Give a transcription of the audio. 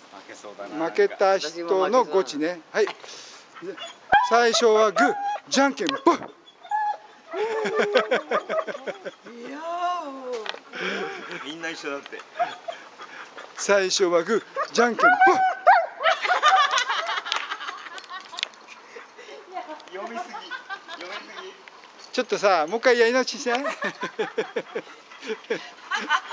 負けた人のゴチね。はい。最初はグー、じゃんけんぽん。 みんな一緒だって。 最初はグー、じゃんけんぽん。 読みすぎ。 ちょっとさ、もう一回やり直ししない？